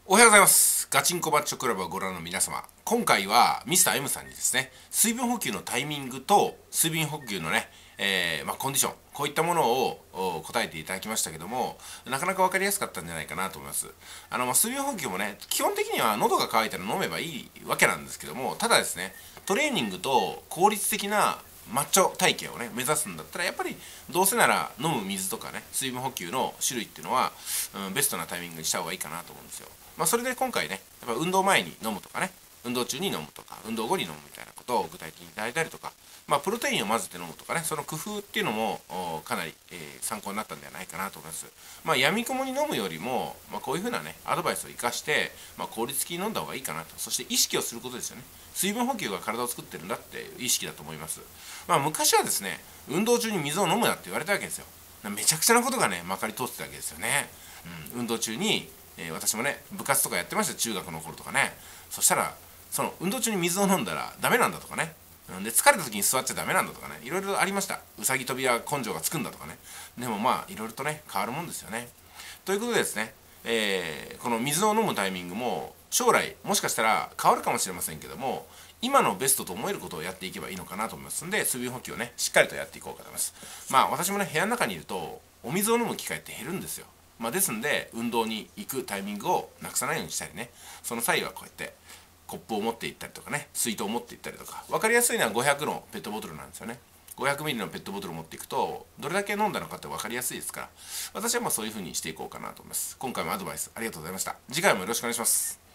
おはようございます。ガチンコマッチョクラブをご覧の皆様。今回はミスター M さんにですね、水分補給のタイミングと水分補給のね、コンディション、こういったものを答えていただきましたけども、なかなか分かりやすかったんじゃないかなと思います。水分補給もね、基本的には喉が渇いたら飲めばいいわけなんですけども、ただですね、トレーニングと効率的なマッチョ体型をね目指すんだったらやっぱりどうせなら飲む水とかね水分補給の種類っていうのは、ベストなタイミングにした方がいいかなと思うんですよ。それで今回ねやっぱ運動前に飲むとかね運動中に飲むとか運動後に飲むみたいなことを具体的にいただいたりとか、プロテインを混ぜて飲むとかねその工夫っていうのもかなり、参考になったんではないかなと思います。やみくもに飲むよりも、こういうふうなねアドバイスを生かして、効率的に飲んだ方がいいかなと。そして意識をすることですよね。水分補給が体を作ってるんだっていう意識だと思います。昔はですね運動中に水を飲むなって言われたわけですよ。めちゃくちゃなことがねまかり通ってたわけですよね。運動中に、私もね部活とかやってました、中学の頃とかね。そしたらその運動中に水を飲んだらダメなんだとかね、で疲れた時に座っちゃダメなんだとかね、いろいろありました。うさぎ跳びは根性がつくんだとかね。でもいろいろとね変わるもんですよね。ということでですね、この水を飲むタイミングも将来もしかしたら変わるかもしれませんけども、今のベストと思えることをやっていけばいいのかなと思いますんで、水分補給をねしっかりとやっていこうかと思います。私もね部屋の中にいるとお水を飲む機会って減るんですよ。ですんで運動に行くタイミングをなくさないようにしたりね、その際はこうやってコップを持って行ったりとかね、水筒を持って行ったりとか、分かりやすいのは500のペットボトルなんですよね。500ミリのペットボトルを持っていくとどれだけ飲んだのかって分かりやすいですから、私はそういう風にしていこうかなと思います。今回もアドバイスありがとうございました。次回もよろしくお願いします。